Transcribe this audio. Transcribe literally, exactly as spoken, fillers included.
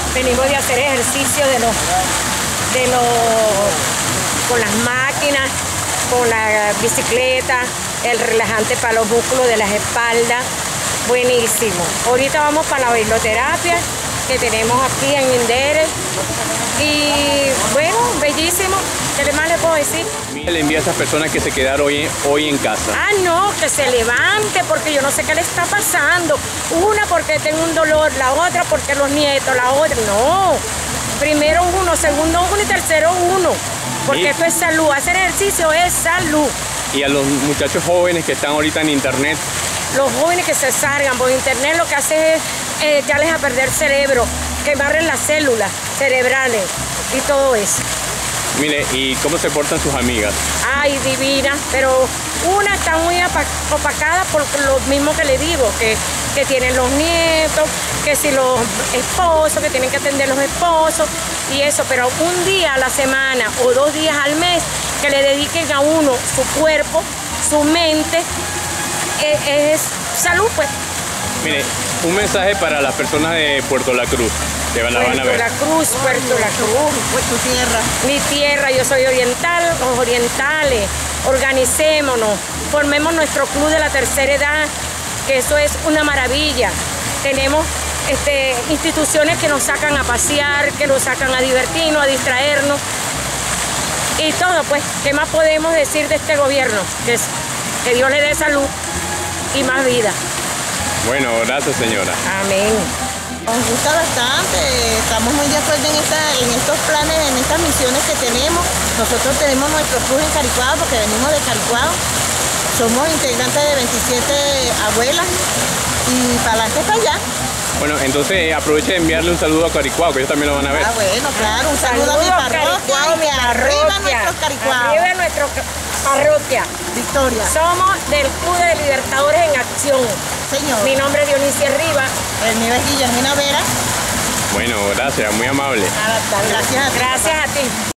venimos de hacer ejercicio de los, de los, con las máquinas, con la bicicleta, el relajante para los músculos de las espaldas, buenísimo. Ahorita vamos para la bailoterapia que tenemos aquí en Indere y bueno, bellísimo. ¿Qué más le puedo decir? Le envía a esas personas que se quedaron hoy, hoy en casa. Ah, no, que se levante porque yo no sé qué le está pasando. Una porque tengo un dolor, la otra porque los nietos, la otra. No, primero uno, segundo uno y tercero uno. Porque ¿Y? esto es salud, hacer ejercicio es salud. Y a los muchachos jóvenes que están ahorita en internet. Los jóvenes que se salgan por internet lo que hace es eh, echarles a perder cerebro, quemarles las células cerebrales y todo eso. Mire, ¿y cómo se portan sus amigas? Ay, divina, pero una está muy opacada por lo mismo que le digo, que, que tienen los nietos, que si los esposos, que tienen que atender los esposos y eso, pero un día a la semana o dos días al mes que le dediquen a uno su cuerpo, su mente, es, es salud, pues. Mire, un mensaje para las personas de Puerto La Cruz, que la van a ver. Puerto La Cruz, Puerto La Cruz. Tu tierra. Mi tierra, yo soy oriental, los orientales, organicémonos, formemos nuestro club de la tercera edad, que eso es una maravilla. Tenemos este, instituciones que nos sacan a pasear, que nos sacan a divertirnos, a distraernos. Y todo, pues, ¿qué más podemos decir de este gobierno? Que, es, que Dios le dé salud y más vida. Bueno, gracias, señora. Amén. Nos gusta bastante, estamos muy de acuerdo en, esta, en estos planes, en estas misiones que tenemos. Nosotros tenemos nuestro club en Caricuao porque venimos de Caricuao. Somos integrantes de veintisiete abuelas y para adelante para allá. Bueno, entonces aproveche de enviarle un saludo a Caricuao, que ellos también lo van a ver. Ah, bueno, claro, un saludo, saludo a mi parroquia, Caricuao, mi y arriba parroquia, nuestros Caricuao. arriba nuestra parroquia. Victoria. Somos del Club de Libertadores en Acción. Señor. Mi nombre es Dionisia Rivas. El mío es Guillermina Vera. Bueno, gracias, muy amable. Gracias a ti. Gracias a ti.